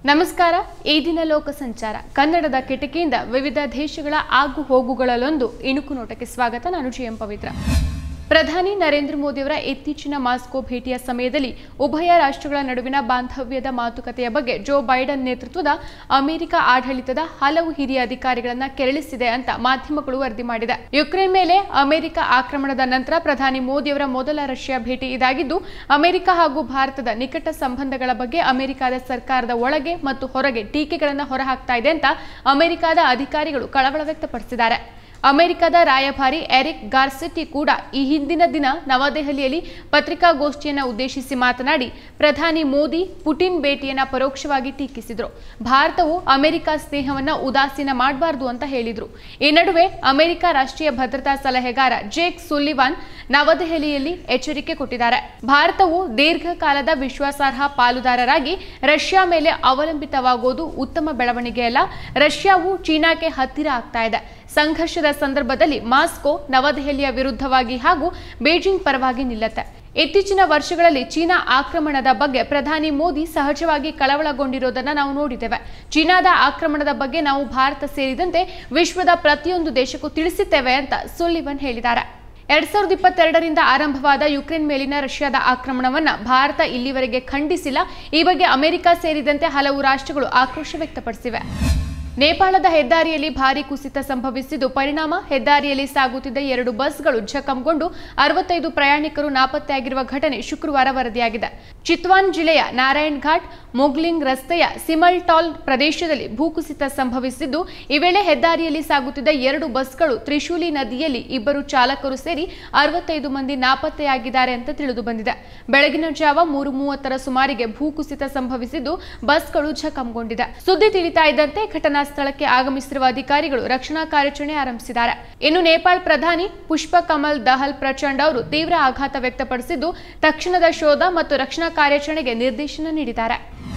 ನಮಸ್ಕಾರ. ಈ ದಿನ ಲೋಕ ಸಂಚಾರ ಕನ್ನಡದ ಕಿಟಕಿಯಿಂದ ವಿವಿಧ ದೇಶಗಳ ಆಗು ಹೋಗುಗಳಲ್ಲೊಂದು ಇಣುಕು ನೋಟಕ್ಕೆ ಸ್ವಾಗತ. ನಾನು ಜಿಎಂ ಪವಿತ್ರ. ಪ್ರಧಾನಿ ನರೇಂದ್ರ ಮೋದಿಯವರ ಇತ್ತೀಚಿನ ಮಾಸ್ಕೋ ಭೇಟಿಯ ಸಮಯದಲ್ಲಿ ಉಭಯ ರಾಷ್ಟ್ರಗಳ ನಡುವಿನ ಬಾಂಧವ್ಯದ ಮಾತುಕತೆಯ ಬಗ್ಗೆ ಜೋ ಬೈಡನ್ ನೇತೃತ್ವದ ಅಮೆರಿಕ ಆಡಳಿತದ ಹಲವು ಹಿರಿಯ ಅಧಿಕಾರಿಗಳನ್ನ ಕೆರಳಿಸಿದೆ ಅಂತ ಮಾಧ್ಯಮಗಳು ವರದಿ ಮಾಡಿದೆ. ಯುಕ್ರೇನ್ ಮೇಲೆ ಅಮೆರಿಕ ಆಕ್ರಮಣದ ನಂತರ ಪ್ರಧಾನಿ ಮೋದಿಯವರ ಮೊದಲ ರಷ್ಯಾ ಭೇಟಿ ಇದಾಗಿದ್ದು, ಅಮೆರಿಕ ಹಾಗೂ ಭಾರತದ ನಿಕಟ ಸಂಬಂಧಗಳ ಬಗ್ಗೆ ಅಮೆರಿಕದ ಸರ್ಕಾರದ ಒಳಗೆ ಮತ್ತು ಹೊರಗೆ ಟೀಕೆಗಳನ್ನು ಹೊರಹಾಕ್ತಾ ಇದೆ ಅಂತ ಅಮೆರಿಕದ ಅಧಿಕಾರಿಗಳು ಕಳವಳ ವ್ಯಕ್ತಪಡಿಸಿದ್ದಾರೆ. ಅಮೆರಿಕದ ರಾಯಭಾರಿ ಎರಿಕ್ ಗಾರ್ಸೆಟಿ ಕೂಡ ಈ ಹಿಂದಿನ ದಿನ ನವದೆಹಲಿಯಲ್ಲಿ ಪತ್ರಿಕಾಗೋಷ್ಠಿಯನ್ನು ಉದ್ದೇಶಿಸಿ ಮಾತನಾಡಿ ಪ್ರಧಾನಿ ಮೋದಿ ಪುಟಿನ್ ಭೇಟಿಯನ್ನು ಪರೋಕ್ಷವಾಗಿ ಟೀಕಿಸಿದರು. ಭಾರತವು ಅಮೆರಿಕ ಸ್ನೇಹವನ್ನು ಉದಾಸೀನ ಮಾಡಬಾರದು ಅಂತ ಹೇಳಿದರು. ಈ ನಡುವೆ ಅಮೆರಿಕ ರಾಷ್ಟ್ರೀಯ ಭದ್ರತಾ ಸಲಹೆಗಾರ ಜೇಕ್ ಸುಲ್ಲಿವಾನ್ ನವದೆಹಲಿಯಲ್ಲಿ ಎಚ್ಚರಿಕೆ ಕೊಟ್ಟಿದ್ದಾರೆ. ಭಾರತವು ದೀರ್ಘಕಾಲದ ವಿಶ್ವಾಸಾರ್ಹ ಪಾಲುದಾರರಾಗಿ ರಷ್ಯಾ ಮೇಲೆ ಅವಲಂಬಿತವಾಗುವುದು ಉತ್ತಮ ಬೆಳವಣಿಗೆಯಲ್ಲ. ರಷ್ಯಾವು ಚೀನಾಕ್ಕೆ ಹತ್ತಿರ ಆಗ್ತಾ ಇದೆ. ಸಂಘರ್ಷದ ಸಂದರ್ಭದಲ್ಲಿ ಮಾಸ್ಕೋ ನವದೆಹಲಿಯ ವಿರುದ್ಧವಾಗಿ ಹಾಗೂ ಬೇಜಿಂಗ್ ಪರವಾಗಿ ನಿಲ್ಲುತ್ತೆ. ಇತ್ತೀಚಿನ ವರ್ಷಗಳಲ್ಲಿ ಚೀನಾ ಆಕ್ರಮಣದ ಬಗ್ಗೆ ಪ್ರಧಾನಿ ಮೋದಿ ಸಹಜವಾಗಿ ಕಳವಳಗೊಂಡಿರೋದನ್ನ ನಾವು ನೋಡಿದ್ದೇವೆ. ಚೀನಾದ ಆಕ್ರಮಣದ ಬಗ್ಗೆ ನಾವು ಭಾರತ ಸೇರಿದಂತೆ ವಿಶ್ವದ ಪ್ರತಿಯೊಂದು ದೇಶಕ್ಕೂ ತಿಳಿಸಿದ್ದೇವೆ ಅಂತ ಸುಲ್ಲಿವನ್ ಹೇಳಿದ್ದಾರೆ. 2022ರಿಂದ ಆರಂಭವಾದ ಯುಕ್ರೇನ್ ಮೇಲಿನ ರಷ್ಯಾದ ಆಕ್ರಮಣವನ್ನ ಭಾರತ ಇಲ್ಲಿವರೆಗೆ ಖಂಡಿಸಿಲ್ಲ. ಈ ಬಗ್ಗೆ ಅಮೆರಿಕ ಸೇರಿದಂತೆ ಹಲವು ರಾಷ್ಟ್ರಗಳು ಆಕ್ರೋಶ ವ್ಯಕ್ತಪಡಿಸಿವೆ. ನೇಪಾಳದ ಹೆದ್ದಾರಿಯಲ್ಲಿ ಭಾರೀ ಕುಸಿತ ಸಂಭವಿಸಿದ್ದು, ಪರಿಣಾಮ ಹೆದ್ದಾರಿಯಲ್ಲಿ ಸಾಗುತ್ತಿದ್ದ 2 ಬಸ್ಗಳು ಜಖಂಗೊಂಡು 65 ಪ್ರಯಾಣಿಕರು ನಾಪತ್ತೆಯಾಗಿರುವ ಘಟನೆ ಶುಕ್ರವಾರ ವರದಿಯಾಗಿದೆ. ಚಿತ್ವಾನ್ ಜಿಲ್ಲೆಯ ನಾರಾಯಣ್ ಘಾಟ್ ಮೊಗ್ಲಿಂಗ್ ರಸ್ತೆಯ ಸಿಮಲ್ಟಾಲ್ ಪ್ರದೇಶದಲ್ಲಿ ಭೂಕುಸಿತ ಸಂಭವಿಸಿದ್ದು, ಈ ವೇಳೆ ಹೆದ್ದಾರಿಯಲ್ಲಿ ಸಾಗುತ್ತಿದ್ದ 2 ಬಸ್ಗಳು ತ್ರಿಶೂಲಿ ನದಿಯಲ್ಲಿ ಇಬ್ಬರು ಚಾಲಕರು ಸೇರಿ 65 ಮಂದಿ ನಾಪತ್ತೆಯಾಗಿದ್ದಾರೆ ಅಂತ ತಿಳಿದು ಬಂದಿದೆ. ಬೆಳಗಿನ ಜಾವ 3:30 ಸುಮಾರಿಗೆ ಭೂಕುಸಿತ ಸಂಭವಿಸಿದ್ದು, ಬಸ್ಗಳು ಜಖಂಗೊಂಡಿದೆ. ಸುದ್ದಿ ತಿಳಿತಾ ಇದ್ದಂತೆ ಘಟನಾ ಸ್ಥಳಕ್ಕೆ ಆಗಮಿಸಿರುವ ಅಧಿಕಾರಿಗಳು ರಕ್ಷಣಾ ಕಾರ್ಯಾಚರಣೆ ಆರಂಭಿಸಿದ್ದಾರೆ. ಇನ್ನು ನೇಪಾಳ ಪ್ರಧಾನಿ ಪುಷ್ಪ ಕಮಲ್ ದಹಲ್ ಪ್ರಚಂಡ್ ಅವರು ತೀವ್ರ ಆಘಾತ ವ್ಯಕ್ತಪಡಿಸಿದ್ದು, ತಕ್ಷಣದ ಶೋಧ ಮತ್ತು ರಕ್ಷಣಾ ಕಾರ್ಯಾಚರಣೆಗೆ ನಿರ್ದೇಶನ ನೀಡಿದ್ದಾರೆ.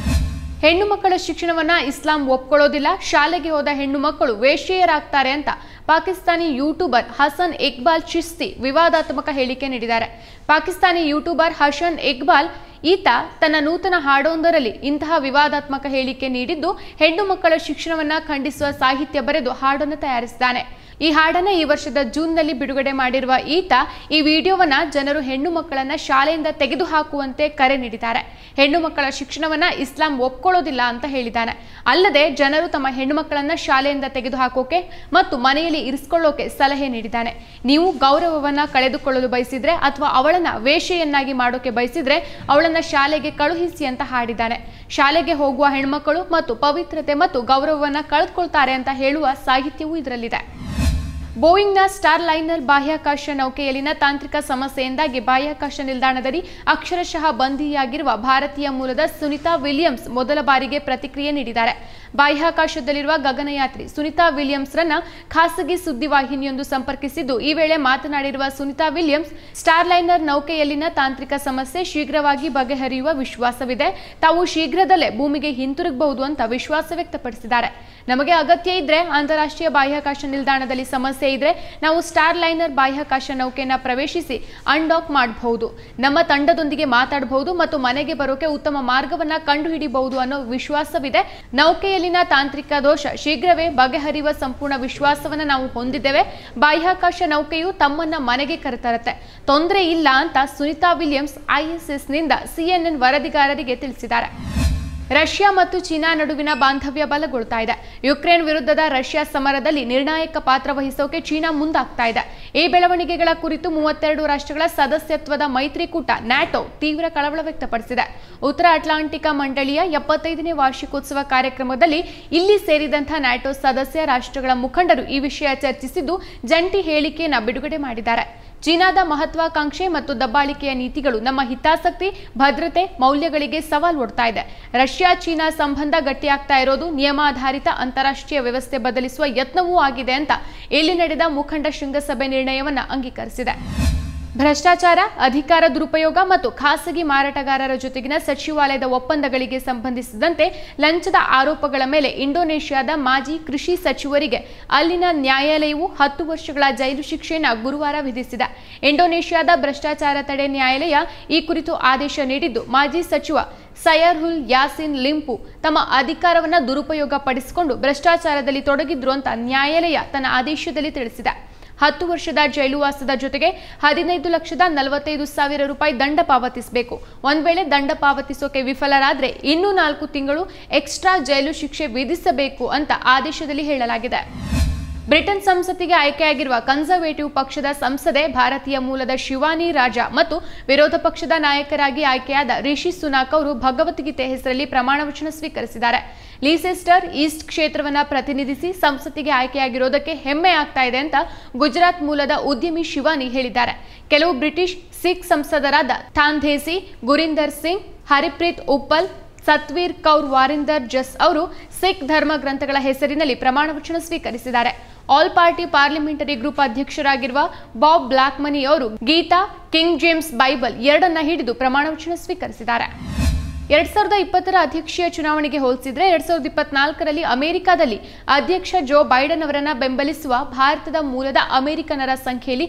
ಹೆಣ್ಣು ಮಕ್ಕಳ ಶಿಕ್ಷಣವನ್ನ ಇಸ್ಲಾಂ ಒಪ್ಕೊಳ್ಳೋದಿಲ್ಲ, ಶಾಲೆಗೆ ಹೋದ ಹೆಣ್ಣು ಮಕ್ಕಳು ವೇಶ್ಯೆಯರಾಗ್ತಾರೆ ಅಂತ ಪಾಕಿಸ್ತಾನಿ ಯೂಟ್ಯೂಬರ್ ಹಸನ್ ಇಕ್ಬಾಲ್ ಚಿಸ್ತಿ ವಿವಾದಾತ್ಮಕ ಹೇಳಿಕೆ ನೀಡಿದ್ದಾರೆ. ಪಾಕಿಸ್ತಾನಿ ಯೂಟ್ಯೂಬರ್ ಹಸನ್ ಇಕ್ಬಾಲ್ ಈತ ತನ್ನ ನೂತನ ಹಾಡೊಂದರಲ್ಲಿ ಇಂತಹ ವಿವಾದಾತ್ಮಕ ಹೇಳಿಕೆ ನೀಡಿದ್ದು, ಹೆಣ್ಣು ಮಕ್ಕಳ ಶಿಕ್ಷಣವನ್ನ ಖಂಡಿಸುವ ಸಾಹಿತ್ಯ ಬರೆದು ಹಾಡನ್ನು ತಯಾರಿಸಿದ್ದಾನೆ. ಈ ಹಾಡನ್ನ ಈ ವರ್ಷದ ಜೂನ್ನಲ್ಲಿ ಬಿಡುಗಡೆ ಮಾಡಿರುವ ಈತ ಈ ವಿಡಿಯೋವನ್ನ ಜನರು ಹೆಣ್ಣು ಮಕ್ಕಳನ್ನ ಶಾಲೆಯಿಂದ ತೆಗೆದುಹಾಕುವಂತೆ ಕರೆ ನೀಡಿದ್ದಾರೆ. ಹೆಣ್ಣು ಮಕ್ಕಳ ಶಿಕ್ಷಣವನ್ನ ಇಸ್ಲಾಂ ಒಪ್ಕೊಳ್ಳೋದಿಲ್ಲ ಅಂತ ಹೇಳಿದ್ದಾನೆ. ಅಲ್ಲದೆ ಜನರು ತಮ್ಮ ಹೆಣ್ಣು ಮಕ್ಕಳನ್ನ ಶಾಲೆಯಿಂದ ತೆಗೆದುಹಾಕೋಕೆ ಮತ್ತು ಮನೆಯಲ್ಲಿ ಇರಿಸಿಕೊಳ್ಳೋಕೆ ಸಲಹೆ ನೀಡಿದ್ದಾನೆ. ನೀವು ಗೌರವವನ್ನ ಕಳೆದುಕೊಳ್ಳಲು ಬಯಸಿದ್ರೆ ಅಥವಾ ಅವಳನ್ನ ವೇಶ್ಯೆಯನ್ನಾಗಿ ಮಾಡೋಕೆ ಬಯಸಿದ್ರೆ ಅವಳನ್ನ ಶಾಲೆಗೆ ಕಳುಹಿಸಿ ಅಂತ ಹಾಡಿದ್ದಾನೆ. ಶಾಲೆಗೆ ಹೋಗುವ ಹೆಣ್ಮಕ್ಕಳು ಮತ್ತು ಪವಿತ್ರತೆ ಮತ್ತು ಗೌರವವನ್ನ ಕಳೆದುಕೊಳ್ತಾರೆ ಅಂತ ಹೇಳುವ ಸಾಹಿತ್ಯವೂ ಇದರಲ್ಲಿದೆ. ಬೋಯಿಂಗ್ನ ಸ್ಟಾರ್ ಲೈನರ್ ಬಾಹ್ಯಾಕಾಶ ನೌಕೆಯಲ್ಲಿನ ತಾಂತ್ರಿಕ ಸಮಸ್ಯೆಯಿಂದಾಗಿ ಬಾಹ್ಯಾಕಾಶ ನಿಲ್ದಾಣದಲ್ಲಿ ಅಕ್ಷರಶಃ ಬಂಧಿಯಾಗಿರುವ ಭಾರತೀಯ ಮೂಲದ ಸುನಿತಾ ವಿಲಿಯಮ್ಸ್ ಮೊದಲ ಬಾರಿಗೆ ಪ್ರತಿಕ್ರಿಯೆ ನೀಡಿದ್ದಾರೆ. ಬಾಹ್ಯಾಕಾಶದಲ್ಲಿರುವ ಗಗನಯಾತ್ರಿ ಸುನಿತಾ ವಿಲಿಯಮ್ಸ್ ರನ್ನ ಖಾಸಗಿ ಸುದ್ದಿವಾಹಿನಿಯೊಂದು ಸಂಪರ್ಕಿಸಿದ್ದು, ಈ ವೇಳೆ ಮಾತನಾಡಿರುವ ಸುನಿತಾ ವಿಲಿಯಮ್ಸ್, ಸ್ಟಾರ್ ಲೈನರ್ ನೌಕೆಯಲ್ಲಿನ ತಾಂತ್ರಿಕ ಸಮಸ್ಯೆ ಶೀಘ್ರವಾಗಿ ಬಗೆಹರಿಯುವ ವಿಶ್ವಾಸವಿದೆ. ತಾವು ಶೀಘ್ರದಲ್ಲೇ ಭೂಮಿಗೆ ಹಿಂತಿರುಗಬಹುದು ಅಂತ ವಿಶ್ವಾಸ ವ್ಯಕ್ತಪಡಿಸಿದ್ದಾರೆ. ನಮಗೆ ಅಗತ್ಯ ಇದ್ರೆ ಅಂತಾರಾಷ್ಟ್ರೀಯ ಬಾಹ್ಯಾಕಾಶ ನಿಲ್ದಾಣದಲ್ಲಿ ಸಮಸ್ಯೆ ಇದ್ರೆ ನಾವು ಸ್ಟಾರ್ ಲೈನರ್ ಬಾಹ್ಯಾಕಾಶ ನೌಕೆಯನ್ನ ಪ್ರವೇಶಿಸಿ ಅನ್ಡಾಕ್ ಮಾಡಬಹುದು. ನಮ್ಮ ತಂಡದೊಂದಿಗೆ ಮಾತಾಡಬಹುದು ಮತ್ತು ಮನೆಗೆ ಬರೋಕೆ ಉತ್ತಮ ಮಾರ್ಗವನ್ನ ಕಂಡುಹಿಡಿಯಬಹುದು ಅನ್ನೋ ವಿಶ್ವಾಸವಿದೆ. ನೌಕೆಯಲ್ಲಿನ ತಾಂತ್ರಿಕ ದೋಷ ಶೀಘ್ರವೇ ಬಗೆಹರಿಯುವ ಸಂಪೂರ್ಣ ವಿಶ್ವಾಸವನ್ನ ನಾವು ಹೊಂದಿದ್ದೇವೆ. ಬಾಹ್ಯಾಕಾಶ ನೌಕೆಯು ತಮ್ಮನ್ನ ಮನೆಗೆ ಕರೆತರುತ್ತೆ, ತೊಂದರೆ ಇಲ್ಲ ಅಂತ ಸುನಿತಾ ವಿಲಿಯಮ್ಸ್ ISSನಿಂದ CNN ವರದಿಗಾರರಿಗೆ ತಿಳಿಸಿದ್ದಾರೆ. ರಷ್ಯಾ ಮತ್ತು ಚೀನಾ ನಡುವಿನ ಬಾಂಧವ್ಯ ಬಲಗೊಳ್ತಾ ಇದೆ. ಯುಕ್ರೇನ್ ವಿರುದ್ಧದ ರಷ್ಯಾ ಸಮರದಲ್ಲಿ ನಿರ್ಣಾಯಕ ಪಾತ್ರ ವಹಿಸೋಕೆ ಚೀನಾ ಮುಂದಾಗ್ತಾ ಇದೆ. ಈ ಬೆಳವಣಿಗೆಗಳ ಕುರಿತು 32 ರಾಷ್ಟ್ರಗಳ ಸದಸ್ಯತ್ವದ ಮೈತ್ರಿಕೂಟ ನ್ಯಾಟೋ ತೀವ್ರ ಕಳವಳ ವ್ಯಕ್ತಪಡಿಸಿದೆ. ಉತ್ತರ ಅಟ್ಲಾಂಟಿಕ್ ಮಂಡಳಿಯ 75ನೇ ವಾರ್ಷಿಕೋತ್ಸವ ಕಾರ್ಯಕ್ರಮದಲ್ಲಿ ಇಲ್ಲಿ ಸೇರಿದಂತಹ ನ್ಯಾಟೋ ಸದಸ್ಯ ರಾಷ್ಟ್ರಗಳ ಮುಖಂಡರು ಈ ವಿಷಯ ಚರ್ಚಿಸಿದ್ದು, ಜಂಟಿ ಹೇಳಿಕೆಯನ್ನು ಬಿಡುಗಡೆ ಮಾಡಿದ್ದಾರೆ. ಚೀನಾದ ಮಹತ್ವಾಕಾಂಕ್ಷೆ ಮತ್ತು ದಬ್ಬಾಳಿಕೆಯ ನೀತಿಗಳು ನಮ್ಮ ಹಿತಾಸಕ್ತಿ, ಭದ್ರತೆ, ಮೌಲ್ಯಗಳಿಗೆ ಸವಾಲು ಒಡ್ತಾ ಇದೆ. ರಷ್ಯಾ ಚೀನಾ ಸಂಬಂಧ ಗಟ್ಟಿಯಾಗ್ತಾ ಇರೋದು ನಿಯಮಾಧಾರಿತ ಅಂತಾರಾಷ್ಟ್ರೀಯ ವ್ಯವಸ್ಥೆ ಬದಲಿಸುವ ಯತ್ನವೂ ಆಗಿದೆ ಅಂತ ಇಲ್ಲಿ ನಡೆದ ಮುಖಂಡ ಶೃಂಗಸಭೆ ನಿರ್ಣಯವನ್ನ ಅಂಗೀಕರಿಸಿದೆ. ಭ್ರಷ್ಟಾಚಾರ, ಅಧಿಕಾರ ದುರುಪಯೋಗ ಮತ್ತು ಖಾಸಗಿ ಮಾರಾಟಗಾರರ ಜೊತೆಗಿನ ಸಚಿವಾಲಯದ ಒಪ್ಪಂದಗಳಿಗೆ ಸಂಬಂಧಿಸಿದಂತೆ ಲಂಚದ ಆರೋಪಗಳ ಮೇಲೆ ಇಂಡೋನೇಷ್ಯಾದ ಮಾಜಿ ಕೃಷಿ ಸಚಿವರಿಗೆ ಅಲ್ಲಿನ ನ್ಯಾಯಾಲಯವು 10 ವರ್ಷಗಳ ಜೈಲು ಶಿಕ್ಷೆಯನ್ನು ಗುರುವಾರ ವಿಧಿಸಿದೆ. ಇಂಡೋನೇಷ್ಯಾದ ಭ್ರಷ್ಟಾಚಾರ ತಡೆ ನ್ಯಾಯಾಲಯ ಈ ಕುರಿತು ಆದೇಶ ನೀಡಿದ್ದು, ಮಾಜಿ ಸಚಿವ ಸಯರ್ಹುಲ್ ಯಾಸಿನ್ ಲಿಂಪು ತಮ್ಮ ಅಧಿಕಾರವನ್ನು ದುರುಪಯೋಗ ಪಡಿಸಿಕೊಂಡು ಭ್ರಷ್ಟಾಚಾರದಲ್ಲಿ ತೊಡಗಿದ್ರು ಅಂತ ನ್ಯಾಯಾಲಯ ತನ್ನ ಆದೇಶದಲ್ಲಿ ತಿಳಿಸಿದೆ. 10 ವರ್ಷದ ಜೈಲುವಾಸದ ಜೊತೆಗೆ 15,45,000 ರೂಪಾಯಿ ದಂಡ ಪಾವತಿಸಬೇಕು. ಒಂದ್ ವೇಳೆ ದಂಡ ಪಾವತಿಸೋಕೆ ವಿಫಲರಾದ್ರೆ ಇನ್ನೂ 4 ತಿಂಗಳು ಎಕ್ಸ್ಟ್ರಾ ಜೈಲು ಶಿಕ್ಷೆ ವಿಧಿಸಬೇಕು ಅಂತ ಆದೇಶದಲ್ಲಿ ಹೇಳಲಾಗಿದೆ. ಬ್ರಿಟನ್ ಸಂಸತ್ತಿಗೆ ಆಯ್ಕೆಯಾಗಿರುವ ಕನ್ಸರ್ವೇಟಿವ್ ಪಕ್ಷದ ಸಂಸದೆ ಭಾರತೀಯ ಮೂಲದ ಶಿವಾನಿ ರಾಜಾ ಮತ್ತು ವಿರೋಧ ಪಕ್ಷದ ನಾಯಕರಾಗಿ ಆಯ್ಕೆಯಾದ ರಿಷಿ ಸುನಾಕ್ ಅವರು ಭಗವದ್ಗೀತೆ ಹೆಸರಲ್ಲಿ ಪ್ರಮಾಣ ವಚನ ಸ್ವೀಕರಿಸಿದ್ದಾರೆ. ಲೀಸೆಸ್ಟರ್ ಈಸ್ಟ್ ಕ್ಷೇತ್ರವನ್ನು ಪ್ರತಿನಿಧಿಸಿ ಸಂಸತ್ತಿಗೆ ಆಯ್ಕೆಯಾಗಿರೋದಕ್ಕೆ ಹೆಮ್ಮೆ ಆಗ್ತಾ ಇದೆ ಅಂತ ಗುಜರಾತ್ ಮೂಲದ ಉದ್ಯಮಿ ಶಿವಾನಿ ಹೇಳಿದ್ದಾರೆ. ಕೆಲವು ಬ್ರಿಟಿಷ್ ಸಿಖ್ ಸಂಸದರಾದ ಥಾಂಧೇಸಿ, ಗುರಿಂದರ್ ಸಿಂಗ್, ಹರಿಪ್ರೀತ್ ಉಪ್ಪಲ್, ಸತ್ವೀರ್ ಕೌರ್ ವಾರಿಂದರ್ ಜಸ್ ಅವರು ಸಿಖ್ ಧರ್ಮ ಗ್ರಂಥಗಳ ಹೆಸರಿನಲ್ಲಿ ಪ್ರಮಾಣ ವಚನ ಸ್ವೀಕರಿಸಿದ್ದಾರೆ. ಆಲ್ ಪಾರ್ಟಿ ಪಾರ್ಲಿಮೆಂಟರಿ ಗ್ರೂಪ್ ಅಧ್ಯಕ್ಷರಾಗಿರುವ ಬಾಬ್ ಬ್ಲಾಕ್ಮನಿ ಅವರು ಗೀತಾ, ಕಿಂಗ್ ಜೇಮ್ಸ್ ಬೈಬಲ್ ಎರಡನ್ನ ಹಿಡಿದು ಪ್ರಮಾಣ ವಚನ ಸ್ವೀಕರಿಸಿದ್ದಾರೆ. 2020ರ ಅಧ್ಯಕ್ಷೀಯ ಚುನಾವಣೆಗೆ ಹೋಲಿಸಿದ್ರೆ 2024ರಲ್ಲಿ ಅಮೆರಿಕದಲ್ಲಿ ಅಧ್ಯಕ್ಷ ಜೋ ಬೈಡನ್ ಅವರನ್ನ ಬೆಂಬಲಿಸುವ ಭಾರತದ ಮೂಲದ ಅಮೆರಿಕನರ ಸಂಖ್ಯೆಯಲ್ಲಿ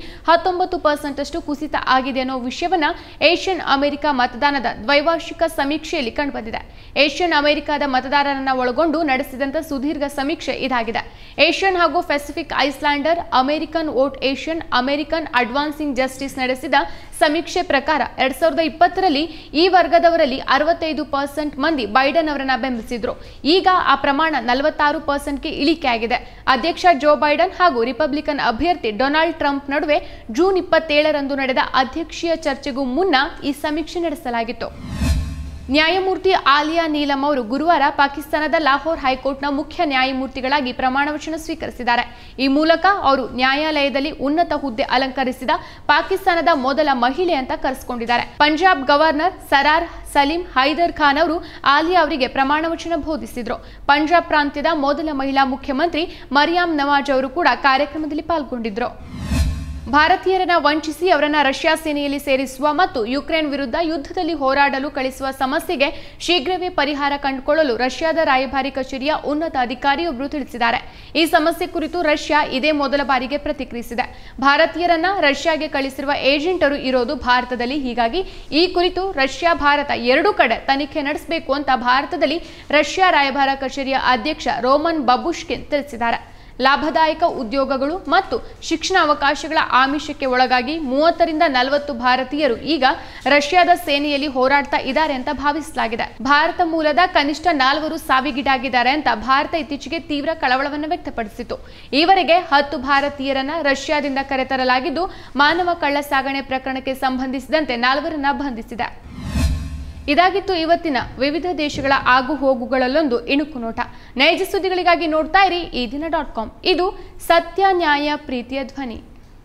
19% ಕುಸಿತ ಆಗಿದೆ ಅನ್ನೋ ವಿಷಯವನ್ನ ಏಷ್ಯನ್ ಅಮೆರಿಕ ಮತದಾನದ ದ್ವೈವಾರ್ಷಿಕ ಸಮೀಕ್ಷೆಯಲ್ಲಿ ಕಂಡುಬಂದಿದೆ. ಏಷ್ಯನ್ ಅಮೆರಿಕದ ಮತದಾರರನ್ನ ಒಳಗೊಂಡು ನಡೆಸಿದಂತ ಸುದೀರ್ಘ ಸಮೀಕ್ಷೆ ಇದಾಗಿದೆ. ಏಷ್ಯನ್ ಹಾಗೂ Pacific Islander American vote Asian American advancing justice ನಡೆಸಿದ ಸಮೀಕ್ಷೆ ಪ್ರಕಾರ 2020ರಲ್ಲಿ ಈ ವರ್ಗದವರಲ್ಲಿ 65% ಮಂದಿ ಬೈಡನ್ ಅವರನ್ನ ಬೆಂಬಲಿಸಿದ್ರು. ಈಗ ಆ ಪ್ರಮಾಣ 46%ಗೆ ಇಳಿಕೆಯಾಗಿದೆ. ಅಧ್ಯಕ್ಷ ಜೋ ಬೈಡನ್ ಹಾಗೂ ರಿಪಬ್ಲಿಕನ್ ಅಭ್ಯರ್ಥಿ ಡೊನಾಲ್ಡ್ ಟ್ರಂಪ್ ನಡುವೆ ಜೂನ್ 27ರಂದು ನಡೆದ ಅಧ್ಯಕ್ಷೀಯ ಚರ್ಚೆಗೂ ಮುನ್ನ ಈ ಸಮೀಕ್ಷೆ ನಡೆಸಲಾಗಿತ್ತು. ನ್ಯಾಯಮೂರ್ತಿ ಆಲಿಯಾ ನೀಲಂ ಅವರು ಗುರುವಾರ ಪಾಕಿಸ್ತಾನದ ಲಾಹೋರ್ ಹೈಕೋರ್ಟ್ನ ಮುಖ್ಯ ನ್ಯಾಯಮೂರ್ತಿಗಳಾಗಿ ಪ್ರಮಾಣ ವಚನ ಸ್ವೀಕರಿಸಿದ್ದಾರೆ. ಈ ಮೂಲಕ ಅವರು ನ್ಯಾಯಾಲಯದಲ್ಲಿ ಉನ್ನತ ಹುದ್ದೆ ಅಲಂಕರಿಸಿದ ಪಾಕಿಸ್ತಾನದ ಮೊದಲ ಮಹಿಳೆ ಅಂತ ಕರೆಸಿಕೊಂಡಿದ್ದಾರೆ. ಪಂಜಾಬ್ ಗವರ್ನರ್ ಸರಾರ್ ಸಲೀಂ ಹೈದರ್ ಖಾನ್ ಅವರು ಆಲಿಯಾ ಅವರಿಗೆ ಪ್ರಮಾಣ ವಚನ ಬೋಧಿಸಿದ್ರು. ಪಂಜಾಬ್ ಪ್ರಾಂತ್ಯದ ಮೊದಲ ಮಹಿಳಾ ಮುಖ್ಯಮಂತ್ರಿ ಮರಿಯಾಮ್ ನವಾಜ್ ಅವರು ಕೂಡ ಕಾರ್ಯಕ್ರಮದಲ್ಲಿ ಪಾಲ್ಗೊಂಡಿದ್ರು. ಭಾರತೀಯರನ್ನ ವಂಚಿಸಿ ಅವರನ್ನ ರಷ್ಯಾ ಸೇನೆಯಲ್ಲಿ ಸೇರಿಸುವ ಮತ್ತು ಯುಕ್ರೇನ್ ವಿರುದ್ಧ ಯುದ್ಧದಲ್ಲಿ ಹೋರಾಡಲು ಕಳಿಸುವ ಸಮಸ್ಯೆಗೆ ಶೀಘ್ರವೇ ಪರಿಹಾರ ಕಂಡುಕೊಳ್ಳಲು ರಷ್ಯಾದ ರಾಯಭಾರಿ ಕಚೇರಿಯ ಉನ್ನತ ಅಧಿಕಾರಿಯೊಬ್ಬರು ತಿಳಿಸಿದ್ದಾರೆ. ಈ ಸಮಸ್ಯೆ ಕುರಿತು ರಷ್ಯಾ ಇದೇ ಮೊದಲ ಬಾರಿಗೆ ಪ್ರತಿಕ್ರಿಯಿಸಿದೆ. ಭಾರತೀಯರನ್ನ ರಷ್ಯಾಗೆ ಕಳಿಸಿರುವ ಏಜೆಂಟರು ಇರೋದು ಭಾರತದಲ್ಲಿ. ಹೀಗಾಗಿ ಈ ಕುರಿತು ರಷ್ಯಾ ಭಾರತ ಎರಡೂ ಕಡೆ ತನಿಖೆ ನಡೆಸಬೇಕು ಅಂತ ಭಾರತದಲ್ಲಿ ರಷ್ಯಾ ರಾಯಭಾರ ಕಚೇರಿಯ ಅಧ್ಯಕ್ಷ ರೋಮನ್ ಬಬುಷ್ಕಿನ್ ತಿಳಿಸಿದ್ದಾರೆ. ಲಾಭದಾಯಕ ಉದ್ಯೋಗಗಳು ಮತ್ತು ಶಿಕ್ಷಣ ಅವಕಾಶಗಳ ಆಮಿಷಕ್ಕೆ ಒಳಗಾಗಿ 30ರಿಂದ 40 ಭಾರತೀಯರು ಈಗ ರಷ್ಯಾದ ಸೇನೆಯಲ್ಲಿ ಹೋರಾಡ್ತಾ ಇದ್ದಾರೆ ಅಂತ ಭಾವಿಸಲಾಗಿದೆ. ಭಾರತ ಮೂಲದ ಕನಿಷ್ಠ 4 ಸಾವಿಗೀಡಾಗಿದ್ದಾರೆ ಅಂತ ಭಾರತ ಇತ್ತೀಚೆಗೆ ತೀವ್ರ ಕಳವಳವನ್ನು ವ್ಯಕ್ತಪಡಿಸಿತು. ಈವರೆಗೆ 10 ಭಾರತೀಯರನ್ನ ರಷ್ಯಾದಿಂದ ಕರೆತರಲಾಗಿದ್ದು ಮಾನವ ಕಳ್ಳ ಸಾಗಣೆ ಪ್ರಕರಣಕ್ಕೆ ಸಂಬಂಧಿಸಿದಂತೆ 4ರನ್ನ ಬಂಧಿಸಿದೆ. ಇದಾಗಿತ್ತು ಇವತ್ತಿನ ವಿವಿಧ ದೇಶಗಳ ಆಗು ಹೋಗುಗಳಲ್ಲೊಂದು ಇಣುಕು ನೋಟ. ನೈಜ ಸುದ್ದಿಗಳಿಗಾಗಿ ನೋಡ್ತಾ ಇರಿ ಈದಿನ.com. ಇದು ಸತ್ಯ, ನ್ಯಾಯ, ಪ್ರೀತಿಯ ಧ್ವನಿ.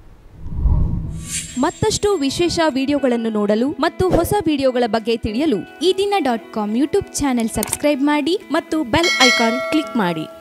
ಮತ್ತಷ್ಟು ವಿಶೇಷ ವಿಡಿಯೋಗಳನ್ನು ನೋಡಲು ಮತ್ತು ಹೊಸ ವಿಡಿಯೋಗಳ ಬಗ್ಗೆ ತಿಳಿಯಲು ಈದಿನ.com ಯೂಟ್ಯೂಬ್ ಚಾನೆಲ್ ಸಬ್ಸ್ಕ್ರೈಬ್ ಮಾಡಿ ಮತ್ತು ಬೆಲ್ ಐಕಾನ್ ಕ್ಲಿಕ್ ಮಾಡಿ.